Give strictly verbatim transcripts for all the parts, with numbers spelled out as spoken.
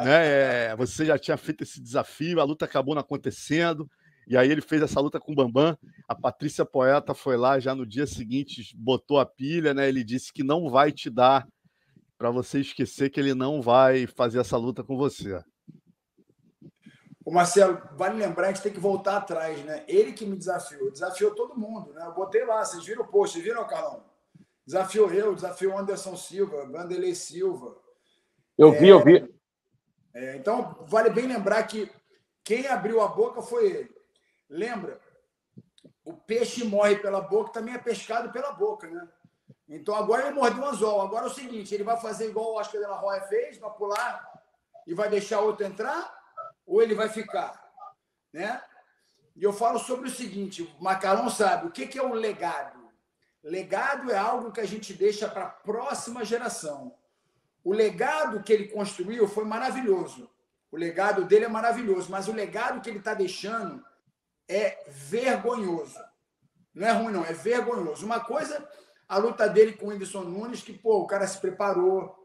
né? É, você já tinha feito esse desafio, a luta acabou não acontecendo, e aí ele fez essa luta com o Bambam. A Patrícia Poeta foi lá já no dia seguinte, botou a pilha, né? Ele disse que não vai te dar, para você esquecer que ele não vai fazer essa luta com você. O Marcelo, vale lembrar, a gente tem que voltar atrás, né? Ele que me desafiou, desafiou todo mundo, né? Eu botei lá, vocês viram o post, vocês viram, Carlão? Desafiou eu, desafiou Anderson Silva, Vanderlei Silva. Eu vi, é, eu vi. É, então, vale bem lembrar que quem abriu a boca foi ele. Lembra? O peixe morre pela boca, também é pescado pela boca, né? Então, agora ele mordeu um anzol. Agora é o seguinte, ele vai fazer igual o Oscar de la Hoya fez, vai pular e vai deixar outro entrar, ou ele vai ficar, né? E eu falo sobre o seguinte, o Macarrão sabe, o que é um legado? Legado é algo que a gente deixa para a próxima geração. O legado que ele construiu foi maravilhoso. O legado dele é maravilhoso, mas o legado que ele está deixando é vergonhoso. Não é ruim, não, é vergonhoso. Uma coisa, a luta dele com o Whindersson Nunes, que, pô, o cara se preparou.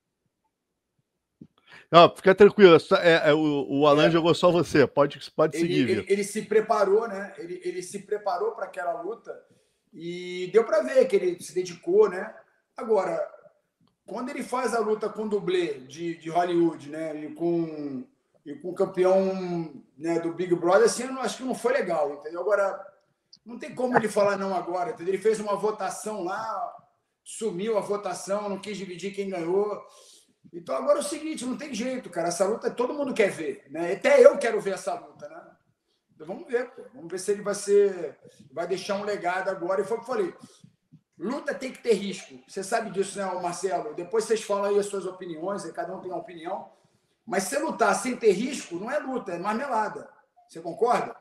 Não, fica tranquilo, é, é, o, o Alan é, jogou só você, pode, pode ele, seguir. Ele, ele se preparou, né? Ele, ele se preparou para aquela luta e deu para ver que ele se dedicou, né? Agora, quando ele faz a luta com o dublê de, de Hollywood, né? E com, e com o campeão, né, do Big Brother, assim, eu não, acho que não foi legal, entendeu? Agora, não tem como ele falar não agora, entendeu? Ele fez uma votação lá, sumiu a votação, não quis dividir quem ganhou. Então, agora é o seguinte, não tem jeito, cara. Essa luta todo mundo quer ver, né? Até eu quero ver essa luta, né? Então, vamos ver, pô. Vamos ver se ele vai ser... Vai deixar um legado agora. E foi o que eu falei. Luta tem que ter risco. Você sabe disso, né, Marcelo? Depois vocês falam aí as suas opiniões, cada um tem uma opinião. Mas se lutar sem ter risco, não é luta, é marmelada. Você concorda?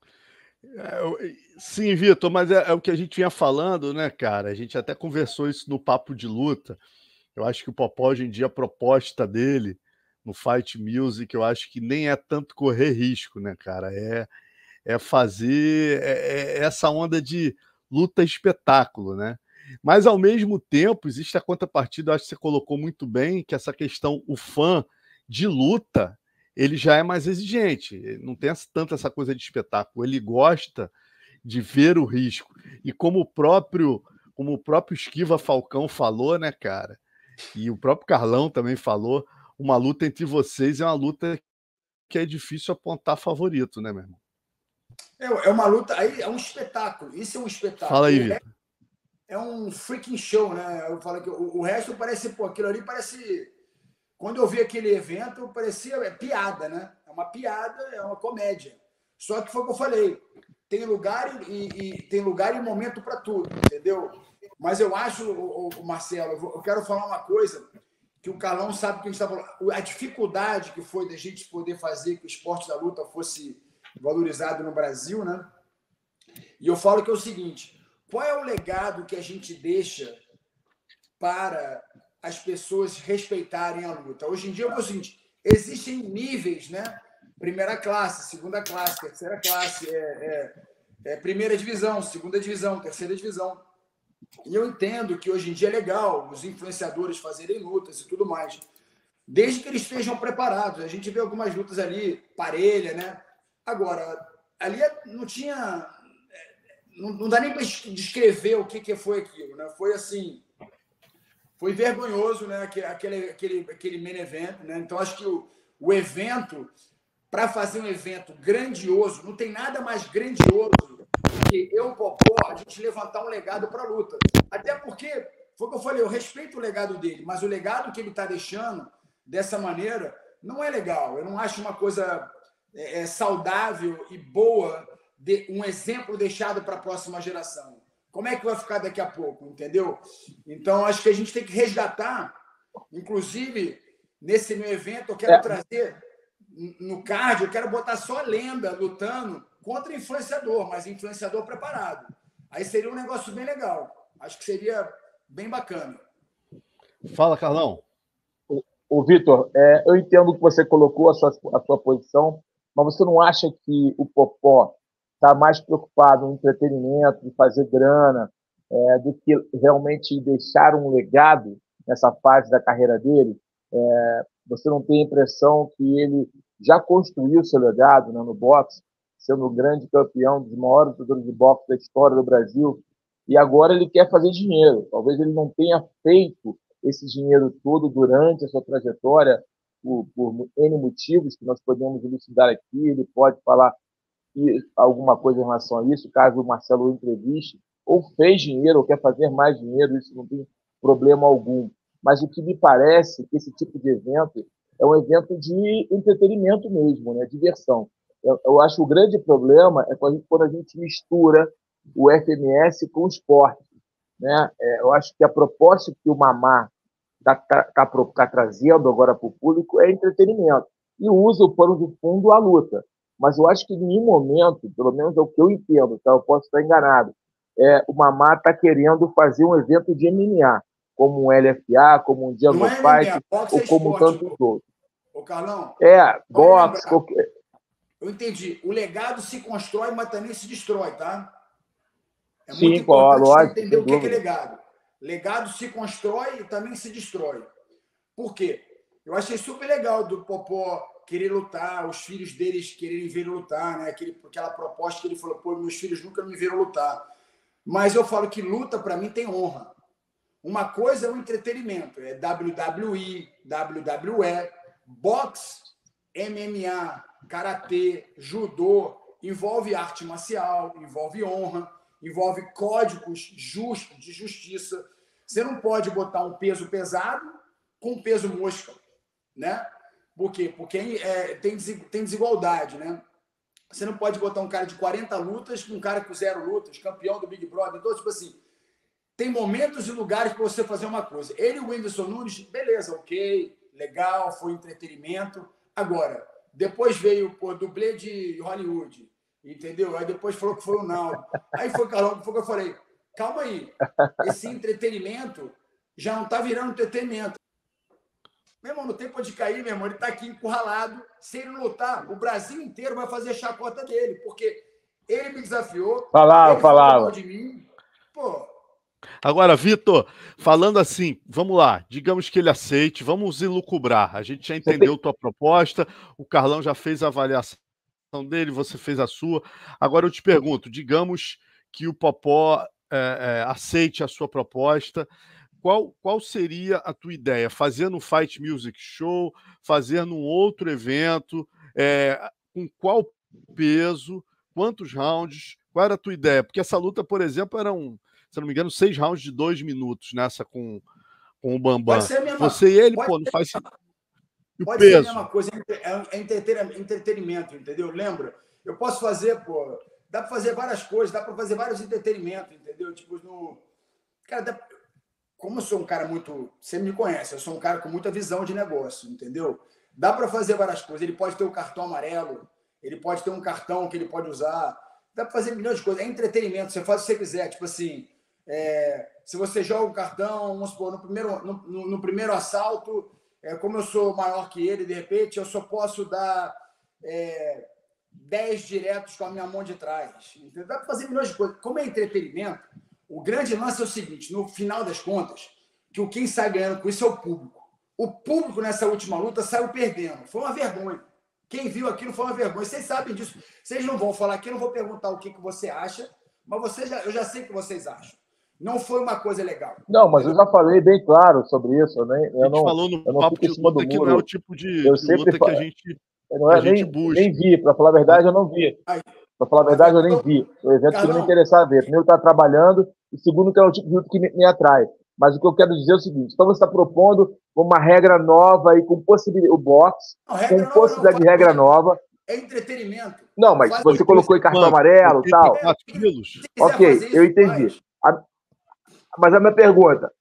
É, sim, Vitor, mas é, é o que a gente vinha falando, né, cara? A gente até conversou isso no Papo de Luta. Eu acho que o Popó, hoje em dia, a proposta dele no Fight Music, eu acho que nem é tanto correr risco, né, cara? É, é fazer é, é essa onda de luta espetáculo, né? Mas, ao mesmo tempo, existe a contrapartida, eu acho que você colocou muito bem, que essa questão, o fã de luta, ele já é mais exigente, ele não tem tanto essa coisa de espetáculo, ele gosta de ver o risco. E como o próprio, como o próprio Esquiva Falcão falou, né, cara? E o próprio Carlão também falou, uma luta entre vocês é uma luta que é difícil apontar favorito, né, meu irmão? É, é uma luta, aí é um espetáculo, isso é um espetáculo. Fala aí, Vitor. É um freaking show, né? Eu falo que o, o resto parece, pô, aquilo ali parece... Quando eu vi aquele evento, parecia é piada, né? É uma piada, é uma comédia. Só que foi o que eu falei, tem lugar e, e tem lugar e momento para tudo, entendeu? Mas eu acho, o, o Marcelo, eu quero falar uma coisa que o Carlão sabe que a gente está falando. A dificuldade que foi da gente poder fazer que o esporte da luta fosse valorizado no Brasil, né? E eu falo que é o seguinte, qual é o legado que a gente deixa para as pessoas respeitarem a luta? Hoje em dia é o seguinte, existem níveis, né? Primeira classe, segunda classe, terceira classe, é, é, é primeira divisão, segunda divisão, terceira divisão. E eu entendo que hoje em dia é legal os influenciadores fazerem lutas e tudo mais, desde que eles estejam preparados. A gente vê algumas lutas ali, parelha, né? Agora, ali não tinha... Não, não dá nem para descrever o que, que foi aquilo, né? Foi assim... Foi vergonhoso, né? Aquele, aquele, aquele main event, né? Então, acho que o, o evento, para fazer um evento grandioso, não tem nada mais grandioso do que eu, Popó, a gente levantar um legado para a luta. Até porque, foi o que eu falei, eu respeito o legado dele, mas o legado que ele está deixando dessa maneira não é legal. Eu não acho uma coisa é, saudável e boa, de, um exemplo deixado para a próxima geração. Como é que vai ficar daqui a pouco, entendeu? Então, acho que a gente tem que resgatar, inclusive, nesse meu evento, eu quero é. trazer, no card, eu quero botar só a lenda lutando contra influenciador, mas influenciador preparado. Aí seria um negócio bem legal. Acho que seria bem bacana. Fala, Carlão. O, o Vitor, é, eu entendo que você colocou a sua, a sua posição, mas você não acha que o Popó está mais preocupado no entretenimento, em fazer grana, é, do que realmente deixar um legado nessa fase da carreira dele? É, você não tem a impressão que ele já construiu seu legado, né, no boxe, sendo o grande campeão dos maiores lutadores de boxe da história do Brasil, e agora ele quer fazer dinheiro. Talvez ele não tenha feito esse dinheiro todo durante a sua trajetória, por, por N motivos que nós podemos elucidar aqui. Ele pode falar alguma coisa em relação a isso, caso o Marcelo o entreviste, ou fez dinheiro, ou quer fazer mais dinheiro, isso não tem problema algum. Mas o que me parece que esse tipo de evento é um evento de entretenimento mesmo, né? Diversão. Eu, eu acho que o grande problema é quando a gente mistura o F M S com o esporte, né? É, eu acho que a proposta que o Mamá está tá, tá, tá trazendo agora para o público é entretenimento, e usa o pano de fundo a luta. Mas eu acho que em nenhum momento, pelo menos é o que eu entendo, tá? Eu posso estar enganado, é, o Mamá está querendo fazer um evento de M M A, como um L F A, como um Jungle é Fight, boxe ou é como esporte, tantos outros. Ô, Carlão, é, boxe, qualquer... Eu entendi. O legado se constrói, mas também se destrói, tá? É Sim, muito importante lógico, entender o que é legado. Legado se constrói e também se destrói. Por quê? Eu achei super legal do Popó querer lutar, os filhos deles quererem ver lutar, né? Aquele, aquela proposta que ele falou, pô, meus filhos nunca me viram lutar. Mas eu falo que luta, para mim, tem honra. Uma coisa é o entretenimento, é W W E, W W E, boxe, M M A, karatê, judô, envolve arte marcial, envolve honra, envolve códigos justos de justiça. Você não pode botar um peso pesado com um peso mosca, né? Por quê? Porque é, tem, tem desigualdade, né? Você não pode botar um cara de quarenta lutas com um cara com zero lutas, campeão do Big Brother. Então, tipo assim, tem momentos e lugares para você fazer uma coisa. Ele e o Whindersson Nunes, beleza, ok, legal, foi entretenimento. Agora, depois veio o dublê de Hollywood, entendeu? Aí depois falou que foi o Naldo. Aí foi, Carlão, foi que eu falei, calma aí, esse entretenimento já não está virando entretenimento. Meu irmão, não tem pra onde cair, meu irmão, ele está aqui encurralado. Se ele não lutar, o Brasil inteiro vai fazer chacota dele, porque ele me desafiou, falava, ele falava. falou mal de mim. Pô... Agora, Vitor, falando assim, vamos lá, digamos que ele aceite, vamos elucubrar. A gente já entendeu tua proposta, o Carlão já fez a avaliação dele, você fez a sua. Agora eu te pergunto, digamos que o Popó é, é, aceite a sua proposta, qual, qual seria a tua ideia? Fazer no Fight Music Show, fazer num outro evento, é, com qual peso, quantos rounds, qual era a tua ideia? Porque essa luta, por exemplo, era um, se não me engano, seis rounds de dois minutos nessa com, com o Bambam. Pode ser a mesma, Você e ele, pode pô, não ser, faz sentido. E o pode peso? ser a mesma coisa, é entretenimento, entendeu? Lembra? Eu posso fazer, pô, dá para fazer várias coisas, dá para fazer vários entretenimentos, entendeu? Tipo, no... Cara, dá... como eu sou um cara muito... Você me conhece, eu sou um cara com muita visão de negócio, entendeu? Dá para fazer várias coisas. Ele pode ter um cartão amarelo, ele pode ter um cartão que ele pode usar, dá para fazer milhões de coisas. É entretenimento, você faz o que você quiser. Tipo assim, é... se você joga um cartão, vamos supor, no primeiro, no, no, no primeiro assalto, é, como eu sou maior que ele, de repente, eu só posso dar é, dez diretos com a minha mão de trás. Entendeu? Dá para fazer milhões de coisas. Como é entretenimento, o grande lance é o seguinte, no final das contas, que o quem sai ganhando com isso é o público. O público nessa última luta saiu perdendo. Foi uma vergonha. Quem viu aquilo foi uma vergonha. Vocês sabem disso. Vocês não vão falar aqui, eu não vou perguntar o que, que você acha, mas você já, eu já sei o que vocês acham. Não foi uma coisa legal. Não, mas entendeu? Eu já falei bem claro sobre isso. Eu, nem, eu a gente não, falou no eu não papo fico de em cima luta do que muro. não é o tipo de, eu de sempre luta que a gente, não é, a gente nem, busca. Nem vi, para falar a verdade, eu não vi. Para falar a verdade, eu nem vi. O evento que me interessava ver. Primeiro, está trabalhando, e segundo, que é o tipo de luta que me, me atrai. Mas o que eu quero dizer é o seguinte: então você está propondo uma regra nova e com possibilidade, o boxe, não, com possibilidade não, de regra nova. É entretenimento. Não, mas faz você colocou em cartão amarelo e tal. Quilos. Ok, eu entendi. A, mas a minha pergunta,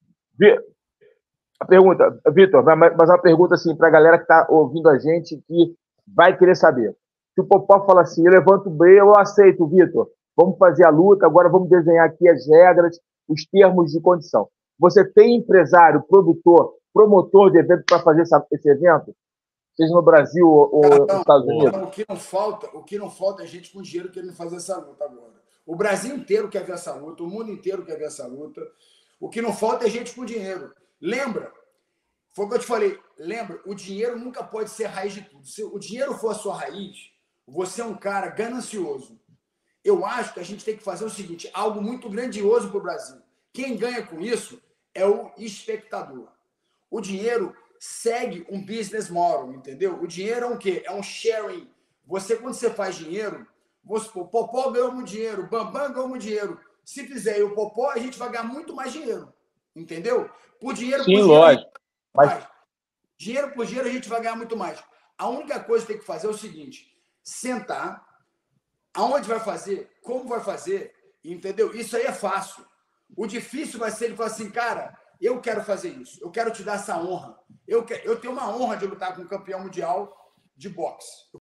a pergunta, Vitor, mas uma pergunta assim para a galera que está ouvindo a gente que vai querer saber. Se o Popó fala assim, eu levanto o B, eu aceito, Vitor. Vamos fazer a luta, agora vamos desenhar aqui as regras, os termos de condição. Você tem empresário, produtor, promotor de evento para fazer essa, esse evento? Seja no Brasil ou Carlão, nos Estados Unidos? O que não falta, o que não falta é gente com dinheiro querendo fazer essa luta agora. O Brasil inteiro quer ver essa luta, o mundo inteiro quer ver essa luta. O que não falta é gente com dinheiro. Lembra? foi o que eu te falei. Lembra, o dinheiro nunca pode ser a raiz de tudo. Se o dinheiro for a sua raiz, você é um cara ganancioso. Eu acho que a gente tem que fazer o seguinte, algo muito grandioso para o Brasil. Quem ganha com isso é o espectador. O dinheiro segue um business model, entendeu? O dinheiro é um quê? É um sharing. Você, quando você faz dinheiro, vamos supor, Popó ganhou muito dinheiro, Bambam ganhou muito dinheiro. Se fizer eu, Popó, a gente vai ganhar muito mais dinheiro. Entendeu? Por dinheiro, Sim, por dinheiro, lógico. Mas... dinheiro por dinheiro, a gente vai ganhar muito mais. A única coisa que tem que fazer é o seguinte, sentar, aonde vai fazer, como vai fazer, entendeu? Isso aí é fácil. O difícil vai ser ele falar assim, cara, eu quero fazer isso, eu quero te dar essa honra. Eu, quero, eu tenho uma honra de lutar com um campeão mundial de boxe.